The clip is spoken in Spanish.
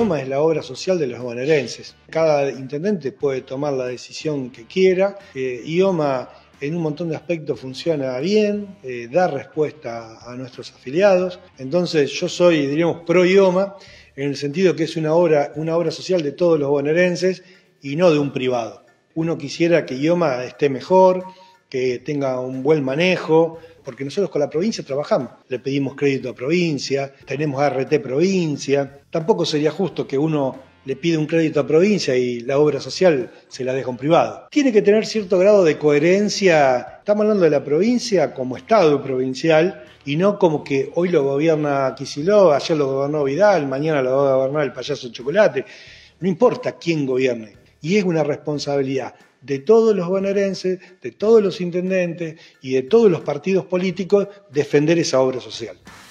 IOMA es la obra social de los bonaerenses. Cada intendente puede tomar la decisión que quiera. IOMA en un montón de aspectos funciona bien, da respuesta a nuestros afiliados. Entonces yo soy, diríamos, pro IOMA, en el sentido que es una obra social de todos los bonaerenses y no de un privado. Uno quisiera que IOMA esté mejor, que tenga un buen manejo, porque nosotros con la provincia trabajamos. Le pedimos crédito a provincia, tenemos ART provincia. Tampoco sería justo que uno le pide un crédito a provincia y la obra social se la deja a un privado. Tiene que tener cierto grado de coherencia. Estamos hablando de la provincia como Estado provincial y no como que hoy lo gobierna Kicillof, ayer lo gobernó Vidal, mañana lo va a gobernar el payaso de chocolate. No importa quién gobierne. Y es una responsabilidad de todos los bonaerenses, de todos los intendentes y de todos los partidos políticos defender esa obra social.